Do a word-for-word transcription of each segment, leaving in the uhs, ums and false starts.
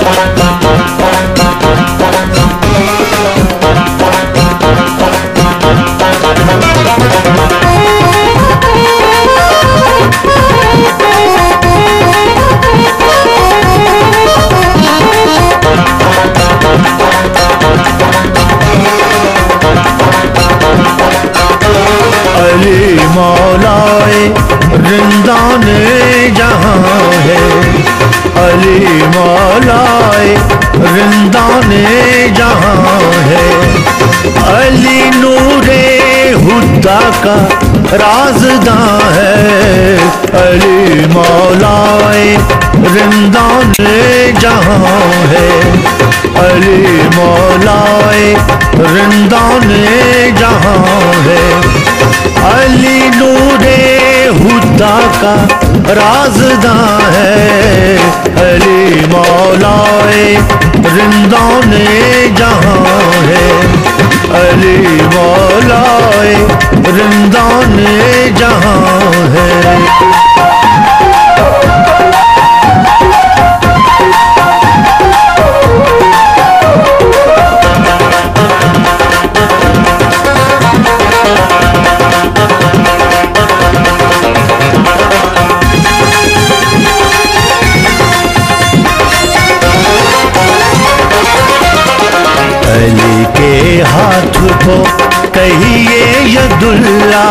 अली मौलाए जिंदाने जहां है, अली मौलाए जिंदाने जहां है। अली नूरे हुदा का राज़दां है, अली मौलाए जिंदाने जहां है, अली मौलाए जिंदाने जहां है। अली नूरे हुदा का राज़दां है, अली मौलाए जिंदाने जहां है, अली मौलाए जिंदाने जहां है। अली के हाथ को कहिए यदुल्ला,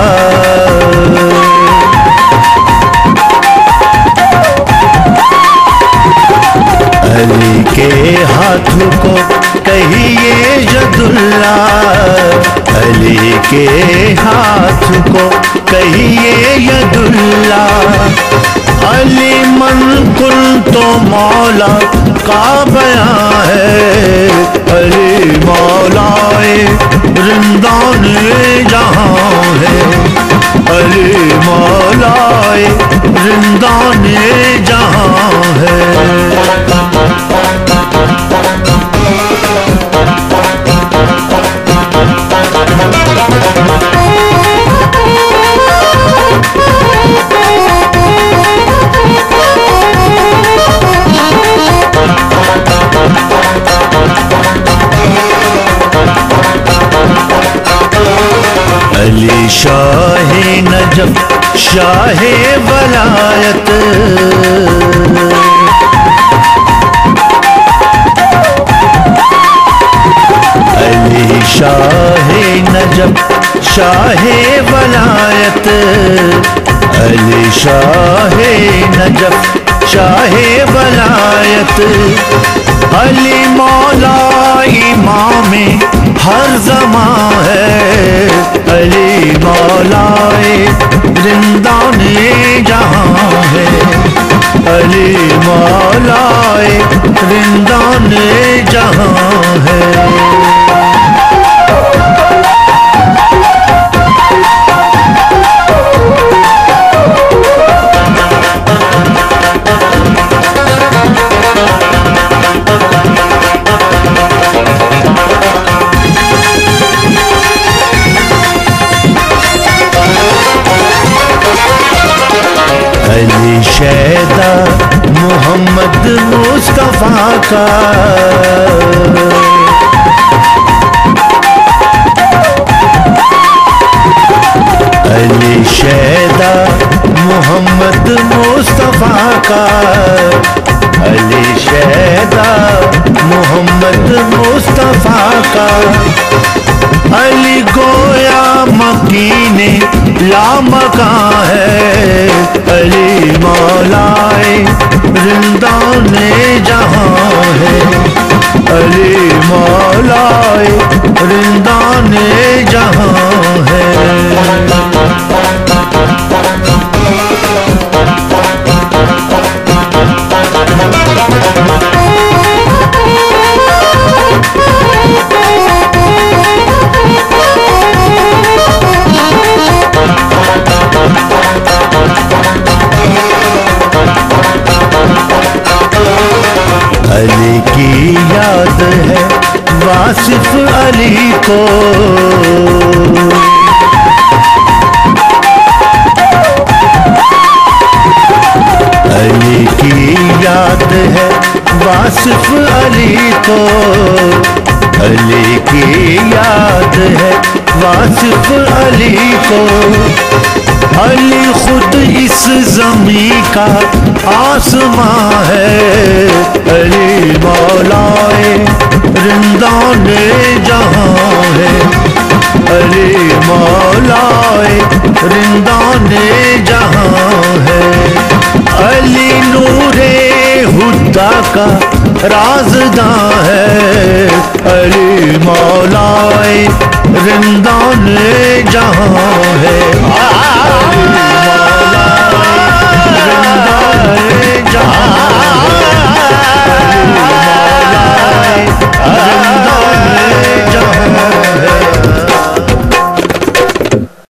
अली के हाथ को कहिए यदुल्ला, अली के हाथ को कहिए यदुल्ला। अली मन कुल तो मौला का बयां है, अली मौलाए जिंदाने जहां है, अली मौलाए जिंदाने जहां है। अली शाहे नजफ शाहे वलायत, अली शाहे नजफ शाहे वलायत, अली शाहे नजफ शाहे वलायत। अली मौला इमामे हर ज़मां है, अली मौलाए जिंदाने जहां है, अली मौलाए जिंदाने जहां है। अली शैदा मोहम्मद मुस्तफा का, अली शैदा मोहम्मद मुस्तफा का, अली शैदा मोहम्मद मुस्तफा का। अली गोया मकीने लामकां है, अली मौलाए जिंदाने जहां है, अली मौलाए जिंदाने जहां है। अली की याद है वासिफ अली को, अली की याद है वासिफ अली को। अली की याद है वासिफ अली को। अली खुद इस ज़मीं का आसमां है। अली मौलाए रिंदाने जहां है। अली मौलाए रिंदाने जहां है। अली नूरे हुद्दा का राज़दां है। अली मौलाए रिंदाने जहां है।